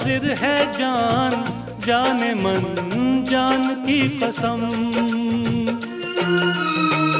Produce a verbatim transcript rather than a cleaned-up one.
हाजिर है जान, जाने मन जान की कसम।